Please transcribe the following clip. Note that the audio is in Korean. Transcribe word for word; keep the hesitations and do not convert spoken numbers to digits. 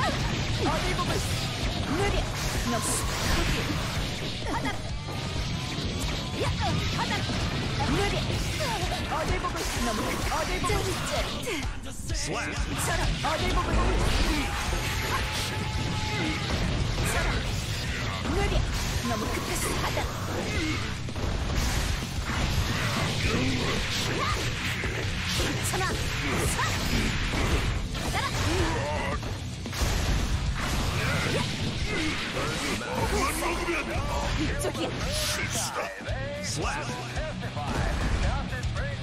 어딜 보고 있어. 느려. 너무 크게. 받아라. 야, 받아라. 느려. 어딜 보고 있어. 너무 크게. 어딜 보고 있어. 서라. 어딜 보고 있어. 서라. 느려. 너무 급해서 받아라. 참아. 받아라. 이쪽이야. Slap.